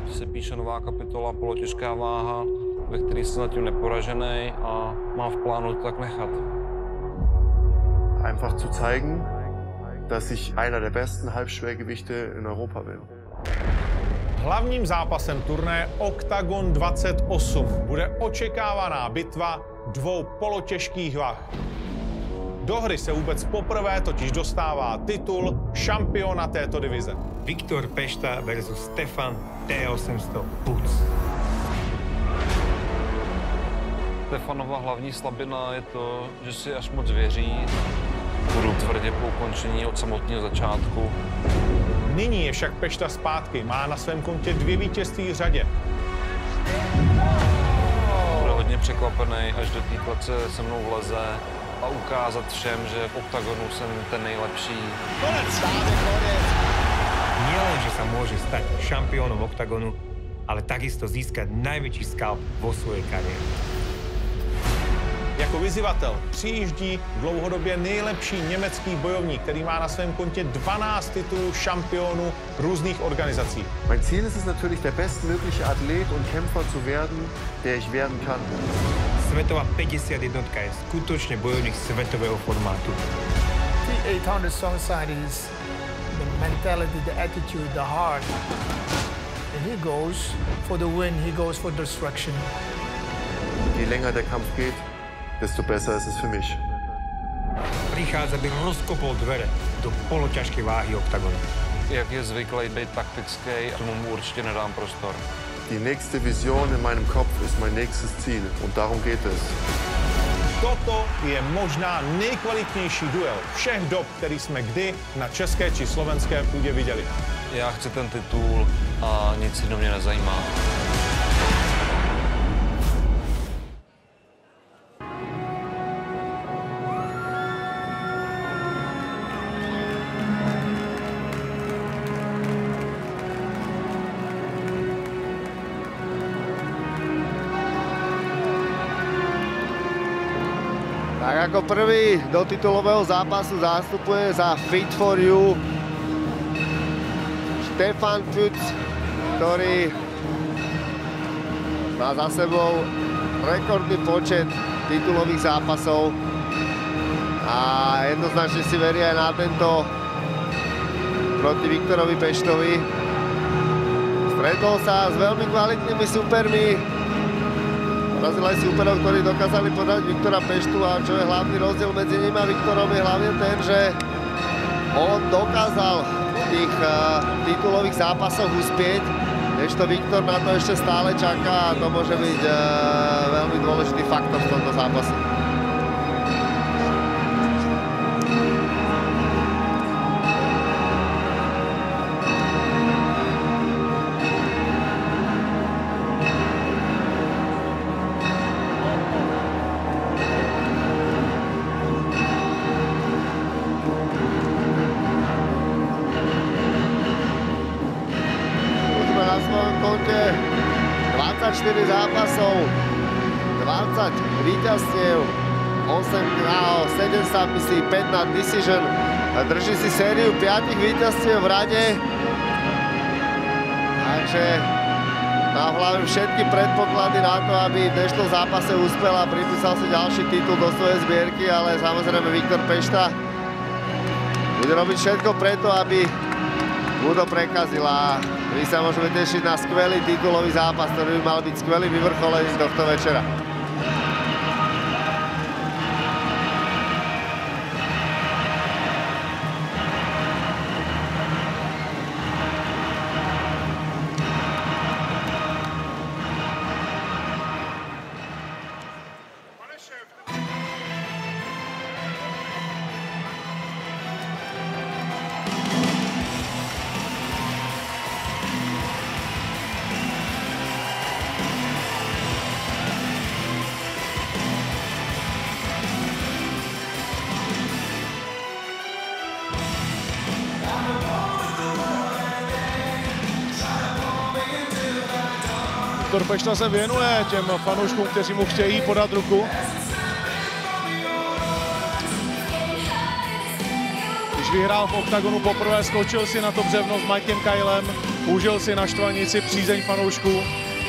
se píše nová kapitola polotěžká váha, ve které jsem zatím neporažený a mám v plánu to tak nechat. Einfach zu zeigen, dass ich einer der besten Halbschwergewichte in Europa bin. Hlavním zápasem turnaje Octagon 28 bude očekávaná bitva dvou polotěžkých vah. Do hry se vůbec poprvé totiž dostává titul šampiona této divize. Viktor Pešta versus Stefan T800 Puc. Stefanova hlavní slabina je to, že si až moc věří. Budu tvrdě po ukončení od samotného začátku. Nyní je však Pešta zpátky, má na svém kontě 2 vítězství v řadě. Bude hodně překvapený, až do té klece se mnou vleze a ukázat všem, že v Octagonu jsem ten nejlepší. Nielen, že sa môže stať šampiónom Octagonu, ale takisto získať najväčší skalp vo svojej kariére. Jako vyzývatel přijíždí dlouhodobě nejlepší německý bojovník, který má na svém kontě 12 titulů šampionů různých organizací. Mein Ziel ist es natürlich, der bestmögliche Athlet und Kämpfer zu werden, der ich werden kann. Svetová 51 je skutočne bojovník svetového formátu. The 800 Societies, the mentality, the attitude, the heart. And he goes for the win, he goes for destruction. Je länger der Kampf geht, desto besser ist es für mich. Prichádza, aby rozkopol dvere do poloťažkej váhy Octagonu. Jak je zvyklý být taktický, tomu mu určitě nedám prostor. Die nächste Vision in meinem Kopf ist mein nächstes Ziel und darum geht es. Toto je možná nejkvalitnější duel všech dob, který jsme kdy na české či slovenské půdě viděli. Já chci ten titul a nic jiného mě nezajímá. Tak ako prvý do titulového zápasu zástupuje za Fit for You Stefan Puc, ktorý má za sebou rekordný počet titulových zápasov a jednoznačne si verí aj na tento proti Viktorovi Peštovi. Stretol sa s veľmi kvalitnými supermi. Porazil aj súperov, ktorí dokázali podať Viktora Peštu a čo je hlavný rozdiel medzi ním a Viktorom je hlavne ten, že on dokázal v tých titulových zápasoch uspieť, kdežto Viktor na to ešte stále čaká a to môže byť veľmi dôležitý faktor v tomto zápase. Na svojom konte 24 zápasov, 20 víťazstiev, 7 submisí, 5 na decision. Drží si sériu 5 víťazstiev v rade. Takže má v hlave všetky predpoklady na to, aby v dnešnom zápase uspel a pripísal si ďalší titul do svojej zbierky, ale samozrejme Viktor Pešta bude robiť všetko preto, aby mu to prekazila. My sa môžeme tešiť na skvelý titulový zápas, ktorý by mal byť skvelým vyvrcholením tohto večera. Viktor Pešta se věnuje těm fanouškům, kteří mu chtějí podat ruku. Když vyhrál v Octagonu poprvé, skočil si na to břevno s Mikem Kylem. užil si na štvanici přízeň fanoušků.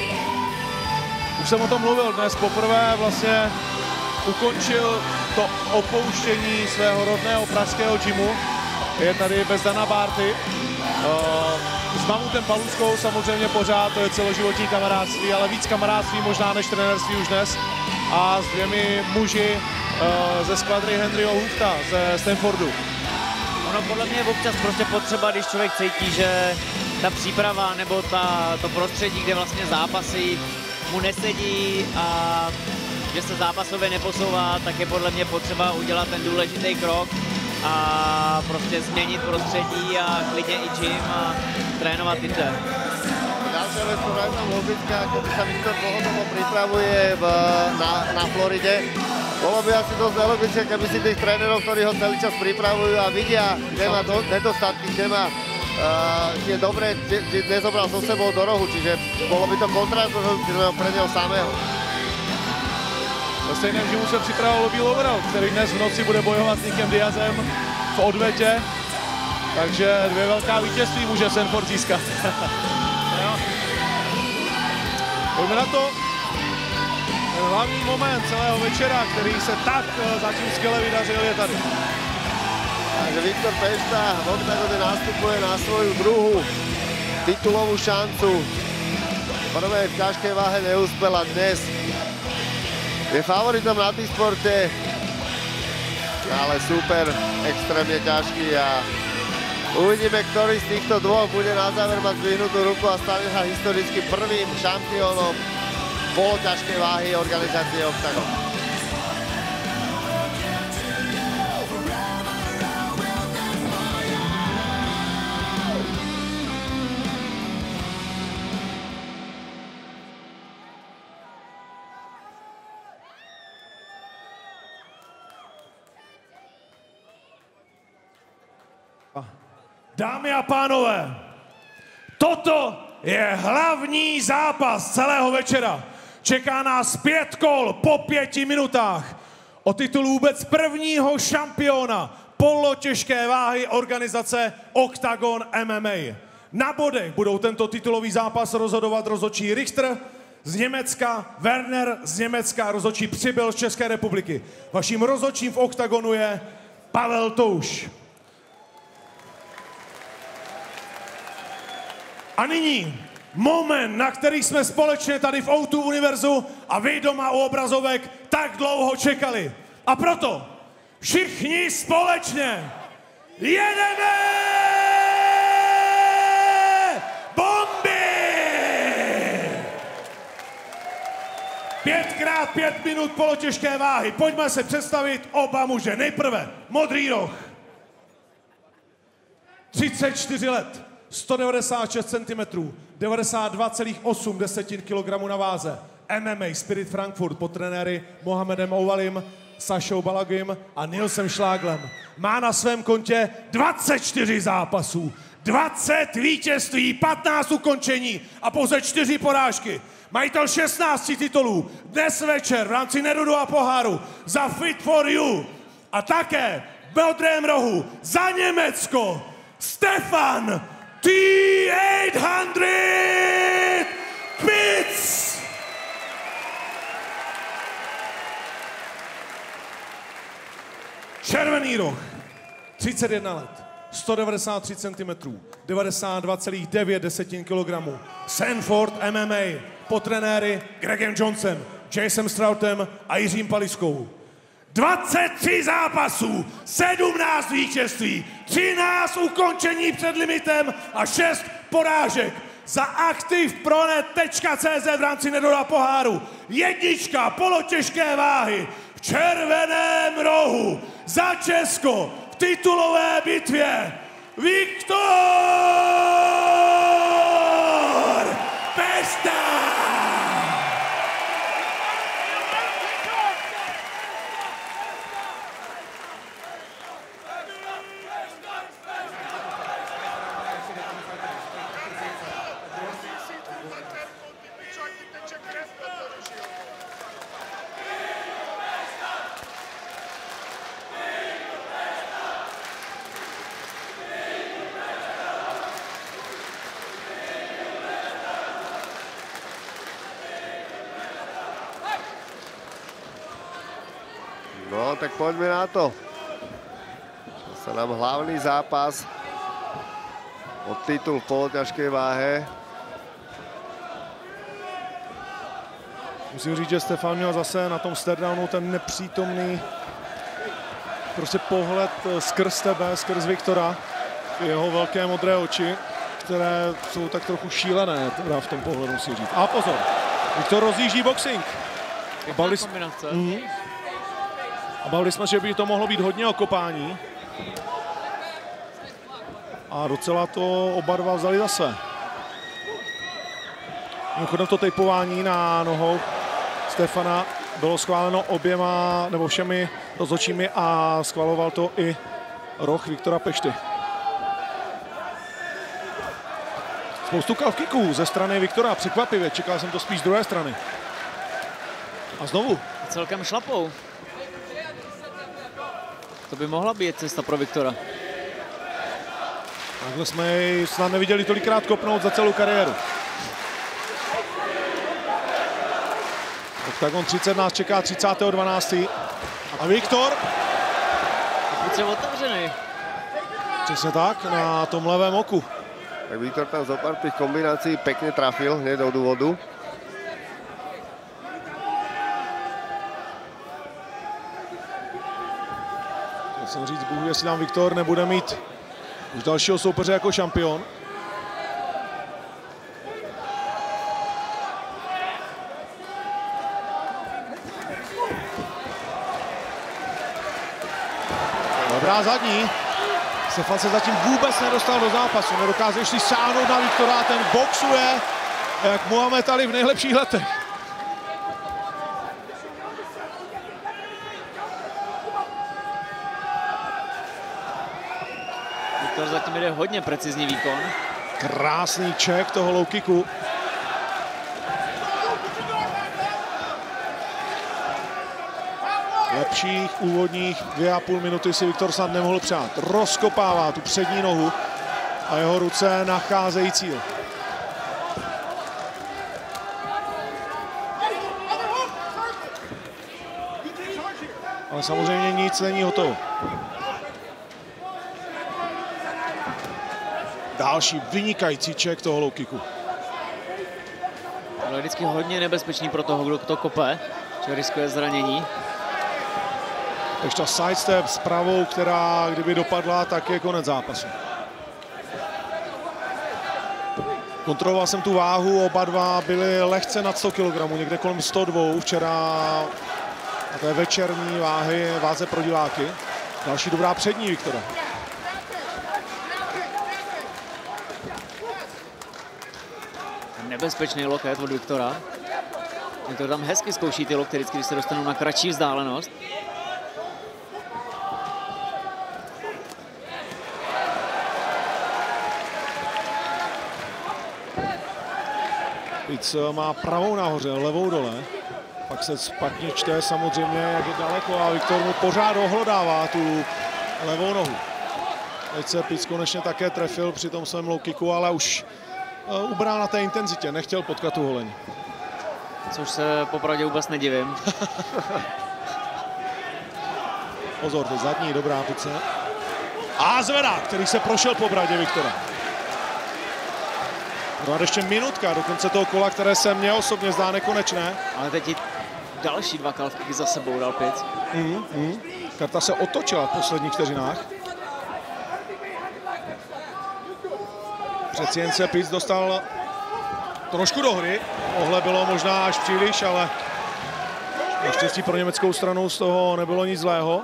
Už jsem o tom mluvil dnes poprvé, vlastně ukončil to opouštění svého rodného pražského gymu. Je tady bez Dana Bárty. S Mamutem Paluskou samozřejmě pořád, to je celoživotní kamarádství, ale víc kamarádství možná než trenérství už dnes. A s dvěmi muži ze skvadry Henryho Hufta ze Stanfordu. Ono podle mě je občas prostě potřeba, když člověk cítí, že ta příprava nebo to prostředí, kde vlastně zápasy mu nesedí a že se zápasově neposouvá, tak je podle mě potřeba udělat ten důležitý krok a prostě změnit prostředí a klidně i gym a trénovat jinde. Ďalšia vec, ktorá je tam logická, keď sa Viktor dlhodobo pripravuje na Floride. Bolo by asi dosť nelogické, keby si tých trénerov, ktorí ho celý čas pripravujú a vidia, kde má nedostatky, kde má je dobré, kde nezobral so sebou do rohu, čiže bolo by to kontraproduktívne pre neho samého. Ve stejném gymu se připravoval Lobby Loveral, který dnes v noci bude bojovat s Nickem Diazem v odvetě. Takže dvě velká vítězství může Stanford získat. Pojďme na to. Ten hlavní moment celého večera, který se tak zatím skvěle vydařil, je tady. Takže Viktor Pešta v oktagone nastupuje na svoju druhú titulovú šancu. Prvé v ťažkej váhe neúspel a dnes je favoritom na T-sporte, ale super, extrémne ťažký a uvidíme, ktorý z týchto dvoch bude na záver mať zdvihnutú ruku a stane sa historicky prvým šampiónom poloťažkej váhy organizácie Octagon. Dámy a pánové, toto je hlavní zápas celého večera. Čeká nás 5 kol po 5 minutách o titul vůbec prvního šampiona polotěžké váhy organizace Octagon MMA. Na bodech budou tento titulový zápas rozhodovat rozhodčí Richter z Německa, Werner z Německa, rozhodčí Přibyl z České republiky. Vaším rozhodčím v Octagonu je Pavel Touš. A nyní moment, na který jsme společně tady v O2 Univerzu a vy doma u obrazovek tak dlouho čekali. A proto všichni společně jedeme! Bomby! 5x5 minut polotěžké váhy. Pojďme se představit oba muže. Nejprve modrý roh. 34 let. 196 cm, 92,8 kg na váze. MMA Spirit Frankfurt pod trenéry Mohamedem Oualim, Sašou Balagim a Nilsem Šláglem. Má na svém kontě 24 zápasů, 20 vítězství, 15 ukončení a pouze 4 porážky. Majitel 16 titulů dnes večer v rámci Nerudova poháru za Fit for You a také v modrém rohu za Německo Stefan T-800 Pitts! Červený roh, 31 let, 193 cm, 92,9 kg. Stanford MMA pod trenéry Gregem Johnsonem, Jasem Stroutem a Jiřím Paliskou. 23 zápasů, 17 vítězství, 13 ukončení před limitem a 6 porážek. Za aktivpronet.cz v rámci Nerudova poháru. Jednička polotěžké váhy v červeném rohu za Česko v titulové bitvě Viktor Pešta! No, tak poďme na to. Sa nám hlavný zápas o titul v poloťažkej váhe. Musím říct, že Stefan měl zase na tom staredownu ten nepřítomný prostě pohled skrz tebe, skrz Viktora. Jeho velké modré oči, které jsou tak trochu šílené teda v tom pohledu, musím říct. A pozor, Viktor rozjíždí boxing. A bavili jsme, že by to mohlo být hodně okopání. A docela to oba dva vzali za své. Mimochodem to tejpování na nohou Stefana bylo schváleno oběma nebo všemi rozhodčími a schvaloval to i roh Viktora Pešty. Spoustu calf kicků ze strany Viktora, překvapivě, čekal jsem to spíš z druhé strany. A znovu. Celkem šlapou. To by mohla být cesta pro Viktora. Takhle jsme jej snad neviděli tolikrát kopnout za celou kariéru. Oktagon 30 nás čeká 30.12. A Viktor. Buď je otevřený. Přesně tak, na tom levém oku. Tak Viktor tam zo pár tých kombinácií pekne trafil hneď do úvodu. Chtěl jsem říct Bůh, jestli nám Viktor nebude mít už dalšího soupeře jako šampion. Dobrá zadní. Stefan se zatím vůbec nedostal do zápasu, nedokázal ještě sáhnout na Viktora, ten boxuje jak Muhammad Ali v nejlepších letech. Viktor zatím jde hodně precizní výkon. Krásný check toho low kicku. Lepších úvodních 2,5 minuty si Viktor snad nemohl přát. Rozkopává tu přední nohu a jeho ruce nacházejí cíl. Ale samozřejmě nic není hotovo. Další vynikající check toho low kicku. Ale vždycky hodně nebezpečný pro toho, kdo to kope, že riskuje zranění. Takže ta sidestep s pravou, která kdyby dopadla, tak je konec zápasu. Kontroloval jsem tu váhu, oba dva byli lehce nad 100 kg, někde kolem 102 včera na té večerní váze pro diváky. Další dobrá přední Viktora. Nebezpečný loket od Viktora. Viktor tam hezky zkouší ty lokty, vždycky, když se dostanou na kratší vzdálenost. Víc má pravou nahoře, levou dole. Pak se špatně čte samozřejmě, jak je daleko a Viktor mu pořád ohlodává tu levou nohu. Teď se Pic konečně také trefil při tom svém low kicku, ale už ubral na té intenzitě, nechtěl potkat tu holeň. Což se popravdě vůbec nedivím. Pozor, to zadní, dobrá pice. A zvedá, který se prošel po bradě Viktora. No ještě minutka do konce toho kola, které se mně osobně zdá nekonečné. Ale teď i další dva calf kicky za sebou dal Pic. Karta se otočila v posledních vteřinách. Přeci jen se Pic dostal trošku do hry. Tohle bylo možná až příliš, ale naštěstí pro německou stranu z toho nebylo nic zlého.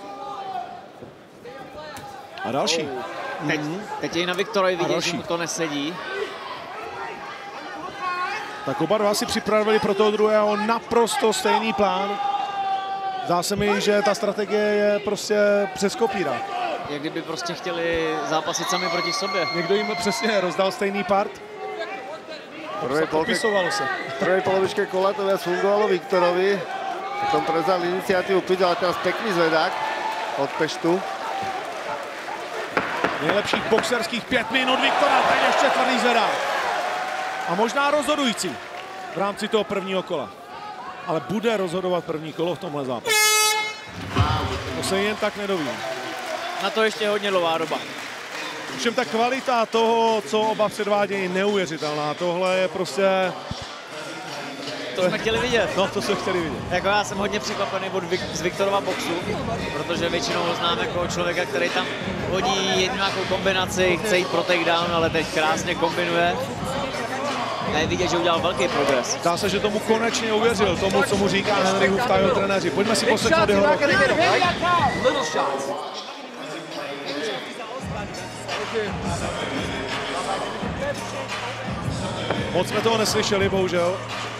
A další. Teď je na Viktorovi vidět, že mu to nesedí. Tak oba dva si připravili pro toho druhého naprosto stejný plán. Zdá se mi, že ta strategie je prostě přes kopírák. Jak kdyby prostě chtěli zápasit sami proti sobě. Někdo jim přesně rozdal stejný part. Popisovalo se. V prvej polovičke kola to viac fungovalo Viktorovi. Potom prevzal iniciatívu Pic, ale teraz pekný zvedák od Peštu. Nejlepších boxerských 5 minut Viktora, teď ještě tvrdý zvedák. A možná rozhodující v rámci toho prvního kola. Ale bude rozhodovat první kolo v tomhle zápase. To se jen tak nedoví. Na to ještě hodně dlouhá doba. Všem ta kvalita toho, co oba předvádějí, je neuvěřitelná. Tohle je prostě... To jsme chtěli vidět. No, to jsme chtěli vidět. Jako já jsem hodně překvapený z Viktorova boxu, protože většinou ho znám jako člověka, který tam hodí jednu nějakou kombinaci, chce jít pro takedown, ale teď krásně kombinuje. A je vidět, že udělal velký progres. Zdá se, že tomu konečně uvěřil, tomu, co mu říká Henry Hooft a jeho trenéři. Pojďme si poslechnout jeho rok. Moc jsme toho neslyšeli, bohužel.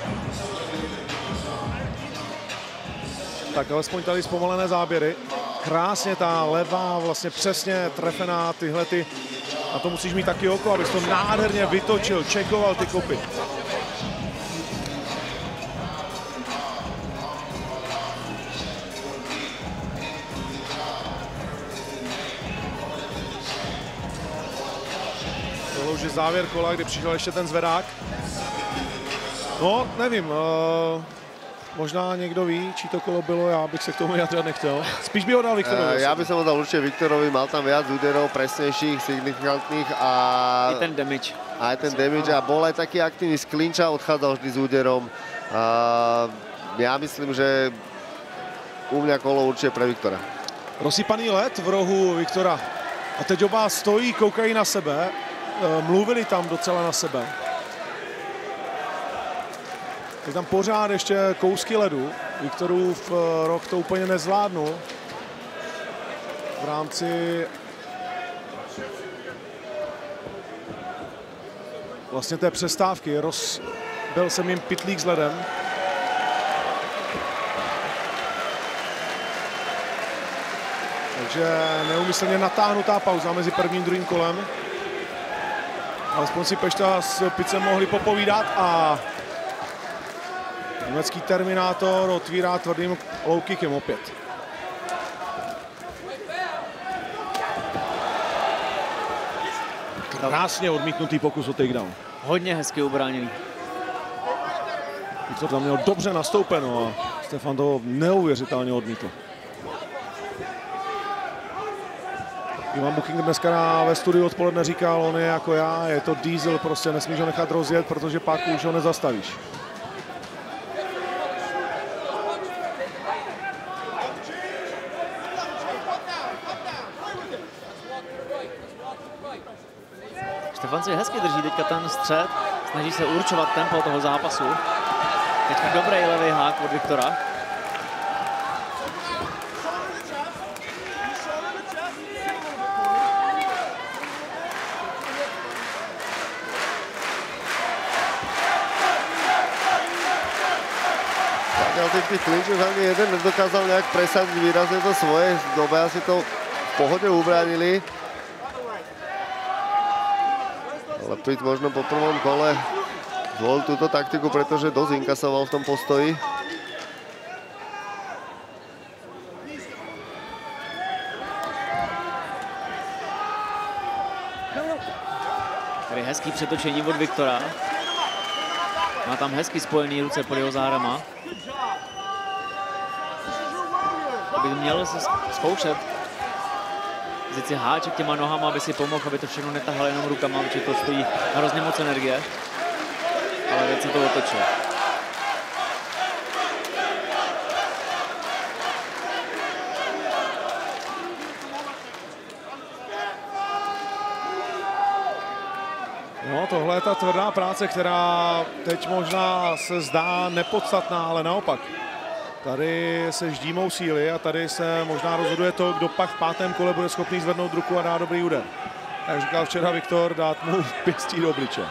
Tak alespoň tady zpomalené záběry. Krásně ta levá, vlastně přesně trefená tyhle ty. A to musíš mít taky oko, abys to nádherně vytočil, čekoval ty kopy. Tohle už je závěr kola, kdy přišel ještě ten zvedák. No, nevím. Možná někdo ví, čí to kolo bylo, já bych se k tomu vyjadřovat nechtěl. Spíš by ho dal Viktorovi. Já bych ho dal určite Viktorovi, mal tam viac úderov, presnejších, signifikantných a... I ten damage. Aj ten damage a bol aj taký aktívny z klinča, odchádzal vždy s úderom. Ja myslím, že u mňa kolo určite pre Viktora. Rozsypaný led v rohu Viktora. A teď oba stojí, koukají na sebe. Mluvili tam docela na sebe. Je tam pořád ještě kousky ledu. Viktorův rok to úplně nezvládnul. V rámci vlastně té přestávky. Byl jsem jim pytlík s ledem. Takže neumyslně natáhnutá pauza mezi prvním a druhým kolem. Alespoň si Pešta s Picem mohli popovídat a německý Terminátor otvírá tvrdým low kickem opět. Krásně odmítnutý pokus o takedown. Hodně hezky ubráněný. Viktor tam měl dobře nastoupeno a Stefan to neuvěřitelně odmítl. Ivan Buchinger dneska ve studiu odpoledne říkal, on je jako já, je to diesel, prostě nesmíš ho nechat rozjet, protože pak už ho nezastavíš. Stefan si hezky drží teďka ten střed, snaží se určovat tempo toho zápasu. Teďka dobrý levý hák od Viktora. Teď tých klinčov ani jeden nedokázal nejak presadiť výrazne to svoje. Obaja si to v pohode ubránili. Ale Pitt možno po prvom kole zvolil túto taktiku, pretože dosť inkasoval v tom postoji. Tady hezký přetočení od Viktora. Má tam hezky spojený ruce pod jeho zádama. By měl se zkoušet vzít si háček těma nohama, aby si pomohl, aby to všechno netahal jenom rukama, protože to stojí hrozně moc energie. Ale teď se to otočil. No, tohle je ta tvrdá práce, která teď možná se zdá nepodstatná, ale naopak. Tady se ždímou síly a tady se možná rozhoduje to, kdo pak v pátém kole bude schopný zvednout ruku a dát dobrý úder. Jak říkal včera Viktor, dát mu pěstí do obličeje.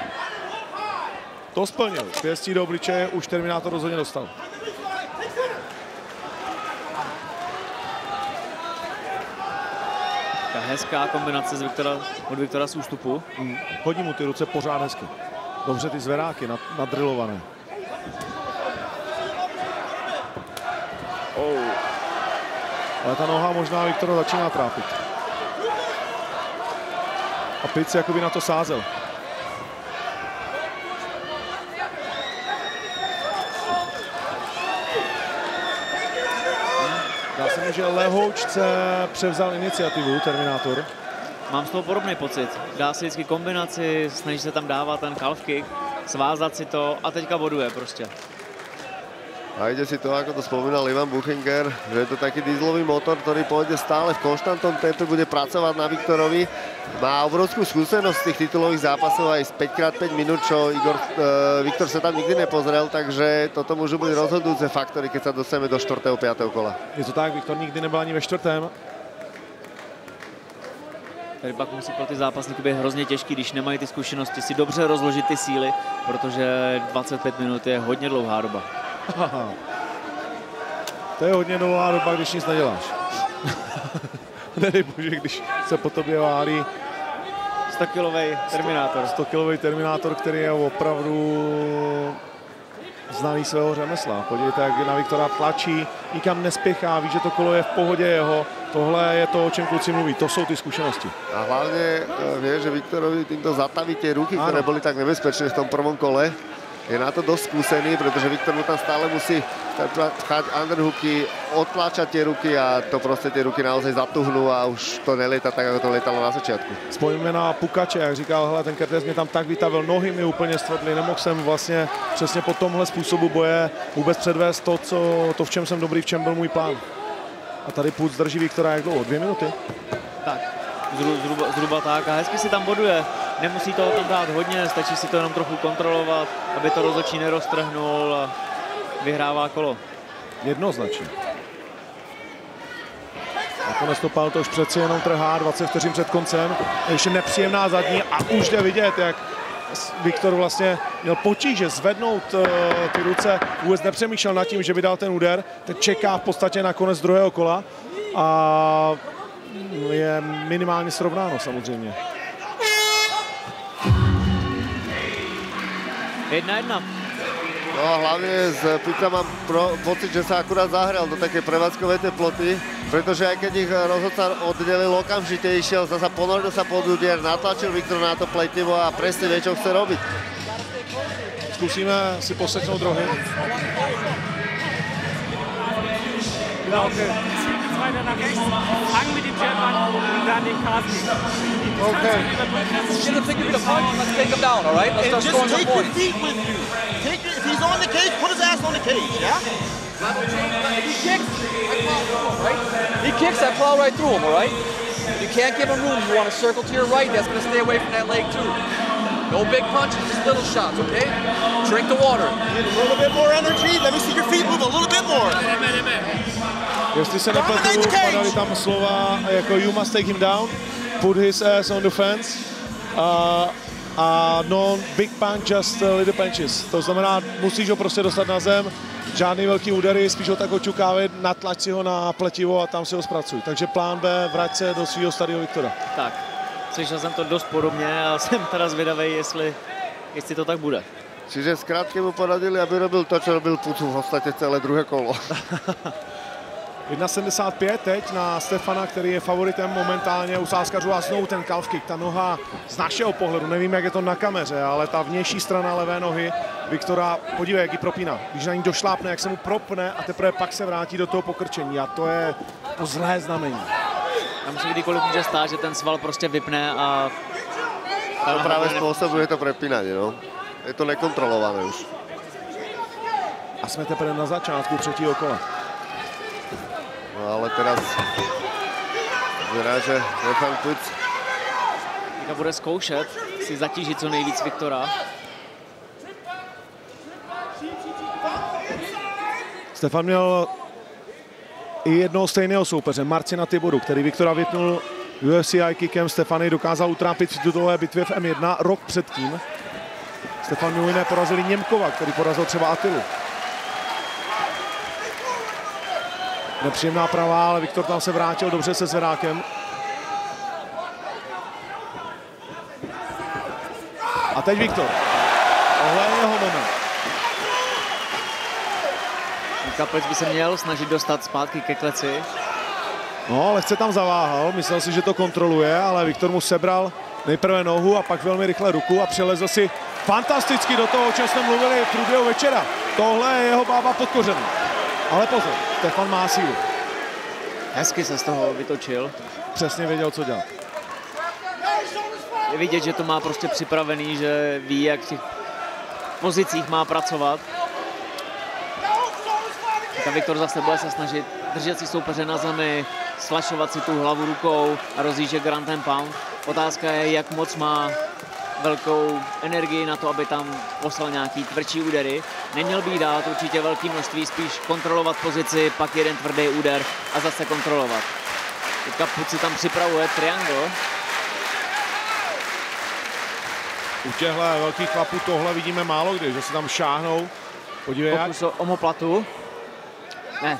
To splnil. Pěstí do obličeje už Terminátor rozhodně dostal. Ta hezká kombinace od Viktora z ústupu. Hodí mu ty ruce pořád hezky. Dobře ty zvedáky nadrilované. Ale ta noha možná Viktora začíná trápit. A Pitt se jakoby na to sázel. Dá se mi, že lehoučce převzal iniciativu Terminátor. Mám z toho podobný pocit. Dá si vždycky kombinaci, snaží se tam dávat ten calf kick, svázat si to a teďka boduje prostě. A ide si to, ako to spomínal Ivan Buchinger, že je to taký dieselový motor, ktorý pôjde stále v konštantnom tempe, bude pracovať na Viktorovi. Má obrovskú skúsenosť z tých titulových zápasov aj z 5x5 minút, čo Viktor sa tam nikdy nepozrel, takže toto môžu byť rozhodujúce faktory, keď sa dostaneme do 4. 5. kola. Je to tak, Viktor nikdy nebyl ani ve 4. Tady pak musí pro ty zápasníky být hrozně těžký, když nemají ty zkušenosti, si dobře rozložit ty síly, protože 25 minut je hodně dlouhá doba. To je hodně dlouhá doba, když nic neděláš. Nedej bože, když se po tobě válí 100-kilový Terminátor. 100-kilový Terminátor, který je opravdu znalý svého řemesla. Podívejte, jak na Viktora tlačí, nikam nespěchá, ví, že to kolo je v pohodě jeho. Tohle je to, o čem kluci mluví, to jsou ty zkušenosti. A hlavně vie, že Viktorovi týmto zataví tie ruky, ktoré boli tak nebezpečné v tom prvom kole. Je na to dosť skúsený, pretože Viktor mu tam stále musí vcháť underhooky, odtláčať tie ruky a to proste tie ruky naozaj zatuhnú a už to nelieta tak, ako to letalo na začiatku. Spojíme na Pukače, jak říkal, hele, ten Kertész mě tam tak vytavil, nohy mi úplně stvrdly, nemohl jsem vlastně přesně po tomhle způsobu boje vůbec předvést to, v čem jsem dobrý, v čem byl můj plán. A tady půd zdrží Viktora jak dlouho? 2 minuty? Tak, zhruba tak a hezky si tam boduje. Nemusí toho tam dát hodně, stačí si to jenom trochu kontrolovat, aby to rozhodčí neroztrhnul a vyhrává kolo. Jednoznačně. Nakonec to už přeci jenom trhá 20 vteřin před koncem. Ještě nepříjemná zadní a už jde vidět, jak Viktor vlastně měl potíže zvednout ty ruce, vůbec nepřemýšlel nad tím, že by dal ten úder, teď čeká v podstatě na konec druhého kola a je minimálně srovnáno samozřejmě. 1-1. No a hlavne z Pita mám pocit, že sa akurát zahral do takej prevádzkovej teploty, pretože aj keď ich rozhodca oddelil, okamžite išiel, zasa ponoril sa pod úder, natlačil Viktora na to pletivo a presne vie, čo chce robiť. Zkusíme si poseknout rohy. Okay. Weiter nach rechts, fang mit dem Jab an und dann den Casting. Okay. Get the finger to punch, let's take him down, all right? Let's start scoring some points. Just take your feet with you. If he's on the cage, put his ass on the cage, yeah? If he kicks, I plow through him, right? He kicks, I plow right through him, all right? You can't give him room. You want to circle to your right, that's going to stay away from that leg too. No big punches, just little shots, okay? Drink the water. Get a little bit more energy. Let me see your feet move a little bit more. Jestli se nepletu, padaly tam slova jako you must take him down, put his ass on the fence a no big punch, just little punches. To znamená, musíš ho prostě dostat na zem, žádný velký údery, spíš ho tak očukávej, natlač si ho na pletivo a tam si ho zpracuj. Takže plán B, vrať se do svého starého Viktora. Tak, slyšel jsem to dost podobně a jsem teda zvědavý, jestli to tak bude. Čiže zkrátke mu poradili, aby robil to, čo robil Pucu v podstatě celé druhé kolo. 1,75 teď na Stefana, který je favoritem momentálně u sázkařů a znovu ten calf kick, ta noha z našeho pohledu, nevím, jak je to na kameře, ale ta vnější strana levé nohy Viktora, podívej, jak ji propíná. Když na ní došlápne, jak se mu propne a teprve pak se vrátí do toho pokrčení a to je to zlé znamení. Tam se kdykoliv může stát, že ten sval prostě vypne a... To právě způsobuje to prepínání, no. Je to nekontrolované už. A jsme teprve na začátku třetího kola. No ale teraz vyzerá, že Stefan Puc bude zkoušet si zatížit co nejvíc Viktora. Stefan měl i jednoho stejného soupeře, Marcina Tiboru, který Viktora vypnul UFC kickem. Stefan dokázal utrápit v titulové bitvě v M1 rok předtím. Stefan mimo jiné porazil Němkova, který porazil třeba Attilu. Nepříjemná pravá, ale Viktor tam se vrátil dobře se zverákem. A teď Viktor. Tohle je jeho moment. Kapec by se měl snažit dostat zpátky ke kleci. No, lehce tam zaváhal, myslel si, že to kontroluje, ale Viktor mu sebral nejprve nohu a pak velmi rychle ruku a přelezl si fantasticky do toho, o čem jsme mluvili v průběhu večera. Tohle je jeho bába pod kořenem. Ale pozor, Stefan má sílu. Hezky se z toho vytočil. Přesně věděl, co dělat. Je vidět, že to má prostě připravený, že ví, jak v těch pozicích má pracovat. A Viktor zase bude se snažit držet si soupeře na zemi, slašovat si tu hlavu rukou a rozjíždět ground and pound. Otázka je, jak moc má velkou energii na to, aby tam poslal nějaký tvrdší údery. Neměl by jí dát určitě velké množství, spíš kontrolovat pozici, pak jeden tvrdý úder a zase kontrolovat. Teďka Puc si tam připravuje triangle. U těchto velkých chlapů tohle vidíme málo kdy, že se tam šáhnou. Podívej, jak. Pokus o omoplatu. Ne.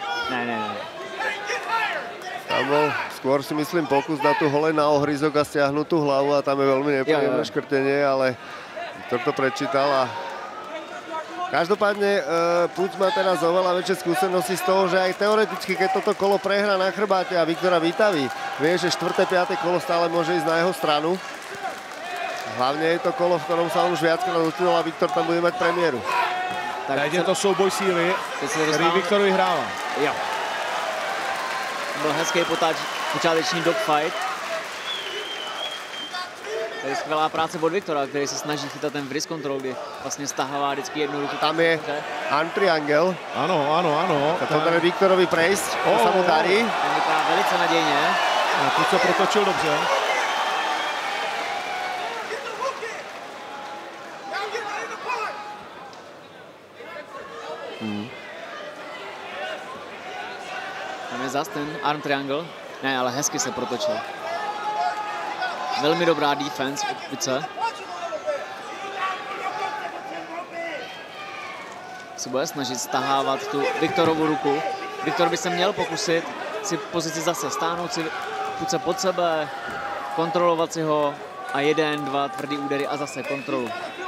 Tam bol skôr si myslím pokus na tú hole na ohryzok a stiahnuť tú hlavu a tam je veľmi nepríjemné škrtenie, ale Viktor to prečítal a každopádne Puc má teraz oveľa väčšie skúsenosti z toho, že aj teoreticky, keď toto kolo prehrá na chrbáte a Viktora vytaví, vie, že 4. 5. kolo stále môže ísť na jeho stranu. Hlavne je to kolo, v ktorom sa on už viackrát ocitol a Viktor tam bude mať premiéru. Teď je to souboj síly, který Viktor vyhrává. Jo. Byl hezký počáteční dogfight. Tady je skvělá práce od Viktora, který se snaží chytat ten wrist control, kdy vlastně stahává vždycky jednu ruku. Tam je arm triangle. Ano. To tady Viktorovi prejsť, to sa mu darí. Ten vypadá velice nadějně. Puc se protočil dobře. Tam je zas ten arm triangle. Ne, ale hezky se protočil. Velmi dobrá defense od Puce. Se bude snažit stahávat tu Viktorovu ruku. Viktor by se měl pokusit si pozici zase stáhnout si Puce pod sebe, kontrolovat si ho a 1, 2 tvrdý údery a zase kontrolu.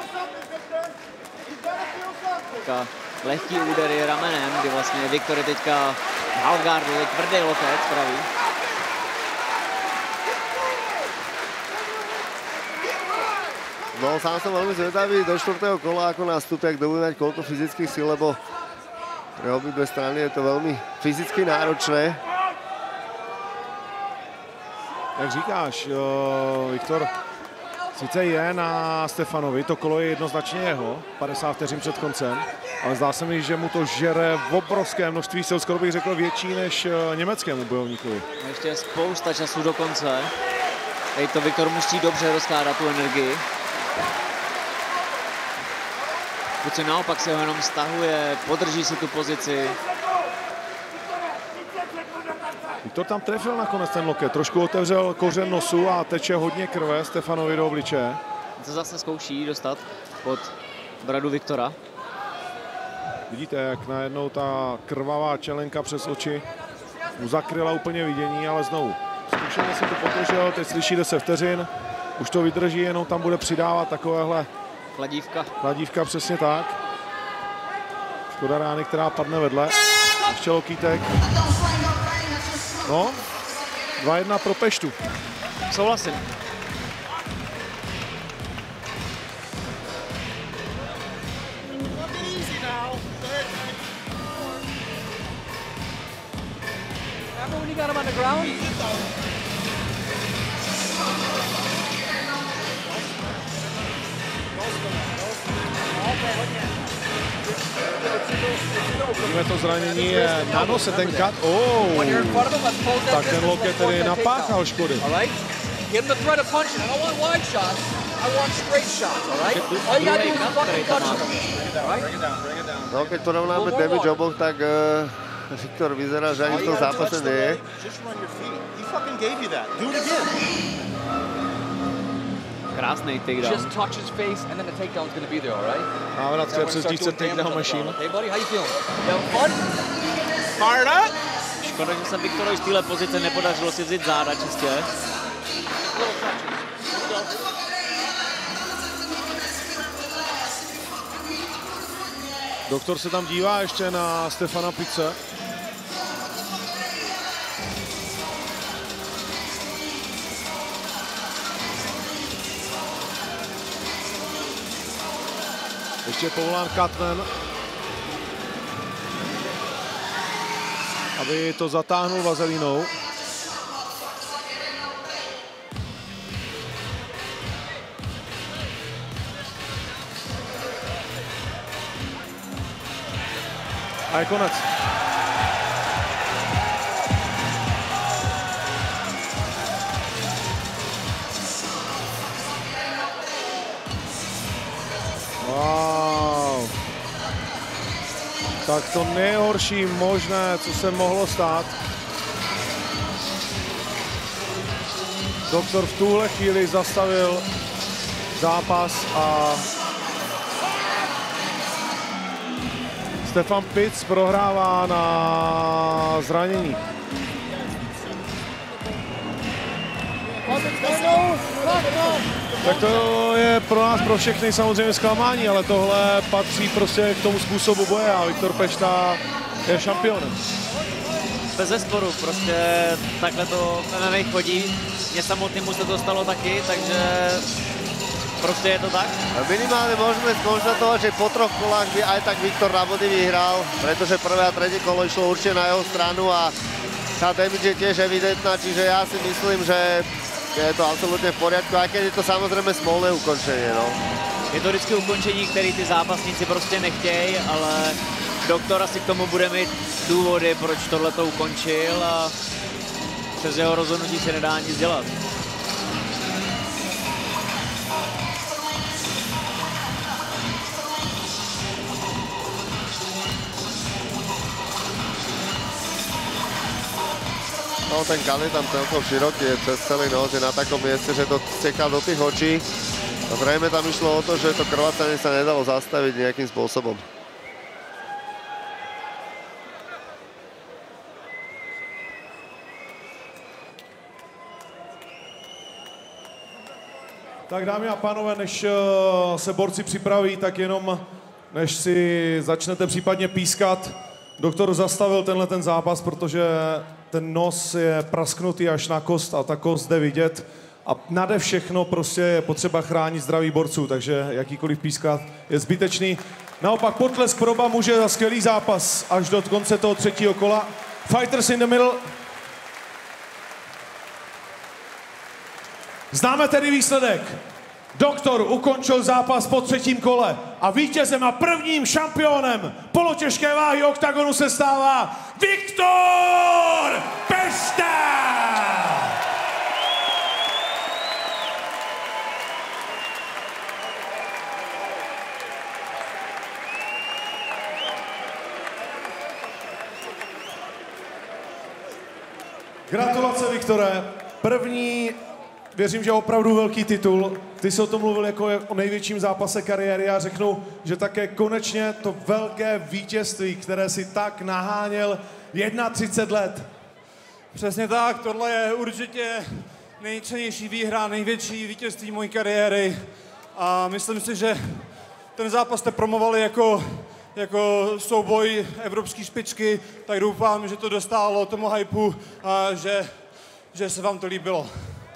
Teďka lehký údery ramenem, kdy vlastně Viktor je teďka halfguardu, tvrdý lokec pravý. No, sám som veľmi zvedavý do 4. kola, ako nastúpia, kto bude mať koľko fyzických síl, lebo pre obidve strany je to veľmi fyzicky náročné. Jak říkáš, Viktor sice je na Stefanovi, to kolo je jednoznačně jeho, 50 vteřin před koncem, ale zdá se mi, že mu to žere v obrovské množství sil, skoro bych řekl větší než německému bojovníkovi. Ještě je spousta času do konce. Teď to Viktor musí dobře rozkládat tu energii. Puc naopak se ho jenom stahuje, podrží si tu pozici. Viktor tam trefil nakonec ten loket, trošku otevřel kořen nosu a teče hodně krve Stefanovi do obličeje. Se zase zkouší dostat pod bradu Viktora. Vidíte, jak najednou ta krvavá čelenka přes oči mu zakryla úplně vidění, ale znovu zkušeně si to potožil, teď slyší 10 vteřin, už to vydrží, jenom tam bude přidávat takovéhle Kladívka, přesně tak. Škoda rány, která padne vedle. Ještě lokýtek. No, 2-1 pro Peštu. Souhlasím. Remember when you got him on the ground? Vidíme to zranění je na nose, ten cut. Tak ten loket tedy napáchal škody. Give him the threat of punching. I don't want wide shots. I want straight shots, all right? All you gotta do is fucking touch him. No, keď porovnáme damage oboch, tak Viktor vyzerá, že ani v tom zápase nie je. Just run your feet. He fucking gave you that. Do it again. Krásný takedown. Just touch his face and then the takedown's gonna be there, all right? Návrat ke přezdívce takedown machine. Hey buddy, how you feeling? You having fun? Fired up? Škoda, že se Viktorovi z téhle pozice nepodařilo si vzít záda čistě. Doktor se tam dívá ještě na Stefana Pice. Ještě povolán Katman. aby to zatáhnul vazelinou. A je konec. Wow. Tak to nejhorší možné, co se mohlo stát. Doktor v tuhle chvíli zastavil zápas a Stefan Pitz prohrává na zranění. Tak to je pro nás, pro všechny samozřejmě zklamání, ale tohle patří prostě k tomu způsobu boje a Viktor Pešta je šampionem. Bezesporu, prostě takhle to MMA chodí. Mně samotnému se to stalo taky, takže prostě je to tak. Minimálne môžeme skonštatovať, že po 3 kolách by aj tak Viktor na body vyhral, pretože prvé a tretie kolo išlo určite na jeho stranu a tá damage je tiež evidentná, čiže ja si myslím, že je to absolútne v poriadku, aj keď je to samozrejme smolné ukončenie. No. Je to vždycky ukončení, který ty zápasníci prostě nechtějí, ale doktor asi k tomu bude mít důvody, proč tohle to ukončil a přes jeho rozhodnutí se nedá nic dělat. No, ten kali tam celkom široký, je přes celý nos, je na takom mieste, že to steká do tých očí. A zrejme tam išlo o to, že to krvácanie sa nedalo zastaviť nejakým spôsobom. Tak dámy a pánové, než se borci připraví, tak jenom než si začnete případně pískat, doktor zastavil tenhle ten zápas, protože ten nos je prasknutý až na kost a ta kost jde vidět. A nade všechno prostě je potřeba chránit zdraví borců, takže jakýkoliv pískat je zbytečný. Naopak potlesk pro oba muže za skvělý zápas až do konce toho 3. kola. Fighters in the middle. Známe tedy výsledek. Doktor ukončil zápas po 3. kole a vítězem a prvním šampionem polotěžké váhy oktagonu se stává Viktor Pešta! Gratulace, Viktore. První, věřím, že opravdu velký titul. Ty jsi o tom mluvil jako o největším zápase kariéry a řeknu, že také konečně to velké vítězství, které si tak naháněl 31 let. Přesně tak, tohle je určitě nejcennější výhra, největší vítězství mojí kariéry a myslím si, že ten zápas jste promovali jako souboj evropské špičky, tak doufám, že to dostálo tomu hypeu a že se vám to líbilo.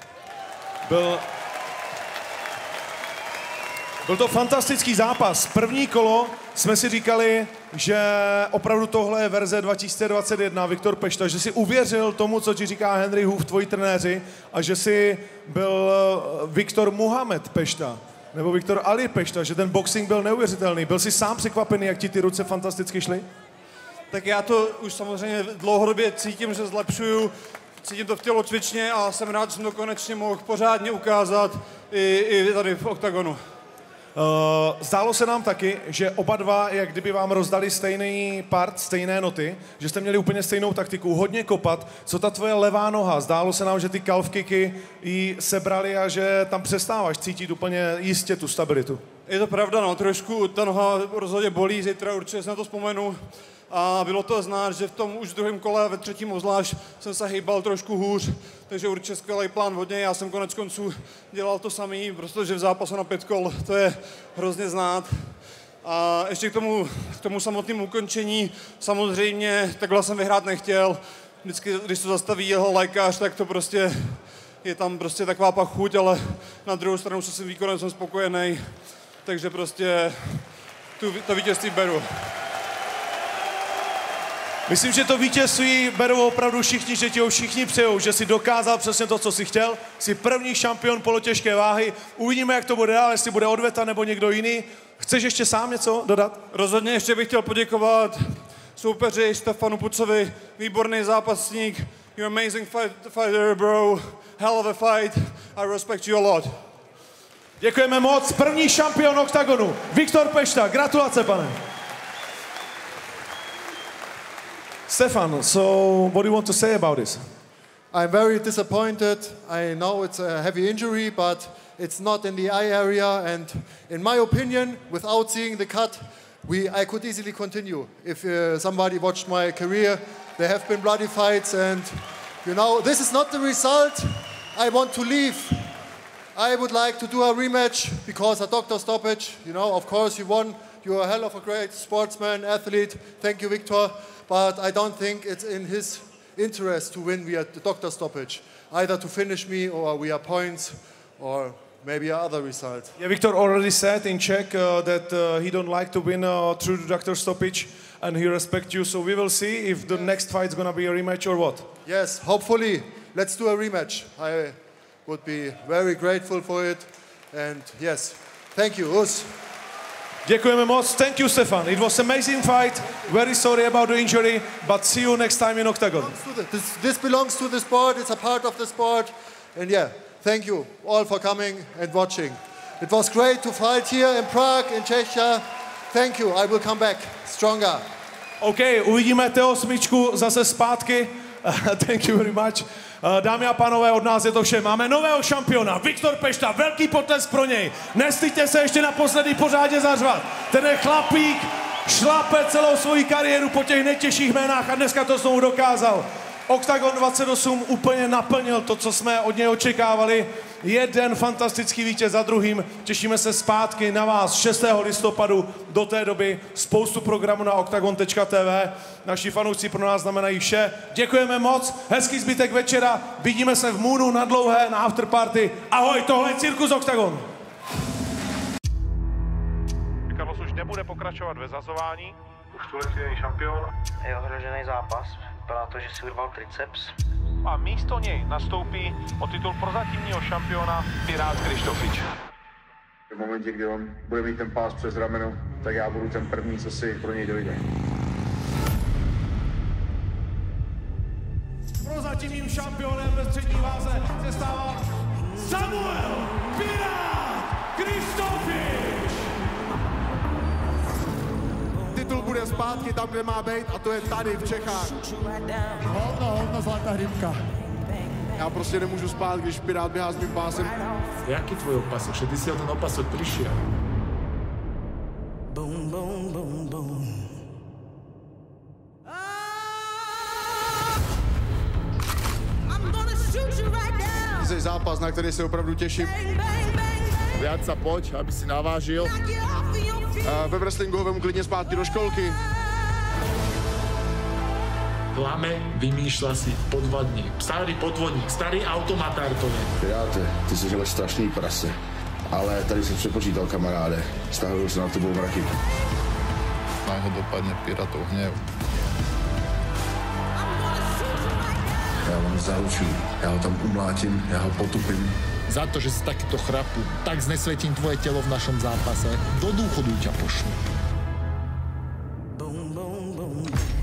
Byl to fantastický zápas. První kolo jsme si říkali, že opravdu tohle je verze 2021, Viktor Pešta, že si uvěřil tomu, co ti říká Henry Hoof, tvoji trenéři, a že si byl Viktor Muhammad Pešta, nebo Viktor Ali Pešta, že ten boxing byl neuvěřitelný. Byl jsi sám překvapený, jak ti ty ruce fantasticky šly? Tak já to už samozřejmě dlouhodobě cítím, že zlepšuju, cítím to v tělocvičně a jsem rád, že jsem to konečně mohl pořádně ukázat i tady v oktagonu. Zdálo se nám taky, že oba dva, jak kdyby vám rozdali stejný part, stejné noty, že jste měli úplně stejnou taktiku, hodně kopat. Co ta tvoje levá noha? Zdálo se nám, že ty calf kicky ji sebrali a že tam přestáváš cítit úplně jistě tu stabilitu. Je to pravda, no, trošku ta noha rozhodně bolí, zítra určitě se na to vzpomenu. A bylo to znát, že v tom už druhém kole, ve 3. obzvlášť, jsem se hýbal trošku hůř, takže určitě skvělý plán od něj. Já jsem konec konců dělal to samý, protože v zápasu na 5 kol to je hrozně znát. A ještě k tomu samotnému ukončení, samozřejmě takhle jsem vyhrát nechtěl. Vždycky, když to zastaví jeho lékař, tak to prostě je tam prostě taková pachuť, ale na druhou stranu se svým výkonem jsem spokojený, takže prostě to vítězství beru. Myslím, že to vítězství berou opravdu všichni, že ti ho všichni přejou, že si dokázal přesně to, co si chtěl. Jsi první šampion polotěžké váhy. Uvidíme, jak to bude dál, jestli bude odveta nebo někdo jiný. Chceš ještě sám něco dodat? Rozhodně ještě bych chtěl poděkovat soupeři Stefanu Pucovi, výborný zápasník. You're amazing fighter, bro. Hell of a fight. I respect you a lot. Děkujeme moc. První šampion Oktagonu, Viktor Pešta. Gratulace, pane. Stefan, so what do you want to say about this? I'm very disappointed. I know it's a heavy injury, but it's not in the eye area. And in my opinion, without seeing the cut, I could easily continue. If somebody watched my career, there have been bloody fights, and you know, this is not the result I want to leave. I would like to do a rematch because a doctor stoppage, you know, of course you won. You're a hell of a great sportsman, athlete. Thank you, Victor. But I don't think it's in his interest to win via the doctor stoppage. Either to finish me or via points or maybe other result. Yeah, Victor already said in Czech that he don't like to win through the doctor stoppage and he respects you. So we will see if the next fight is going to be a rematch or what. Yes, hopefully. Let's do a rematch. I would be very grateful for it. And yes, thank you, Us. Děkujeme moc. Thank you, Stefan. It was an amazing fight. Very sorry about the injury, but see you next time in Octagon. This belongs to the sport. It's a part of the sport. And yeah, thank you all for coming and watching. It was great to fight here in Prague, in Czechia. Thank you. I will come back stronger. OK, uvidíme T8 zase zpátky. Thank you very much. Dámy a pánové, od nás je to vše. Máme nového šampiona, Viktor Pešta, velký potlesk pro něj. Nestyďte se ještě naposledy pořádně zařvat. Ten je chlapík, šlape celou svoji kariéru po těch nejtěžších jménách a dneska to znovu dokázal. Octagon 28 úplně naplnil to, co jsme od něj očekávali. Jeden fantastický vítěz za druhým. Těšíme se zpátky na vás 6. listopadu. Do té doby spoustu programů na octagon.tv. Naši fanoušci pro nás znamenají vše. Děkujeme moc, hezký zbytek večera. Vidíme se v Moonu na dlouhé, na afterparty. Ahoj, tohle je Cirkus Octagon. Carlos už nebude pokračovat ve zazování. Už tu je šampion. Je ohrožený zápas. Vypadá to, že si urval triceps. A místo něj nastoupí o titul prozatímního šampiona Pirát Krištofič. V momentě, kdy on bude mít ten pás přes rameno, tak já budu ten první, co si pro něj dojde. Prozatímním šampionem ve střední váze se stává Samuel Pirát Krištofič. Titul bude zpátky tam, kde má být, a to je tady v Čechách. Hovno, zlatá rybka. Já prostě nemůžu spát, když Pirát běhá s mým pásem. Jaký tvoj opasok? Že ty si o ten opasok přišel. Jsi zápas, na který se opravdu těším. Viac sa poď, aby si navážil. Ve wrestlingu ho vemu klidně zpátky do školky. Klame, vymýšľa si podvodník. Starý podvodník, starý automatár to je. Piráte, ty jsi ale strašný prase. Ale tady se přepočítal, kamaráde. Stahují se na tebou mraky. Na jeho dopadne Pirátov hněv. Já vám zaručuju, já ho tam umlátím, já ho potupím. Za to, že si takýto chrapu, tak znesvetím tvoje telo v našom zápase. Do dôchodu ťa pošlu.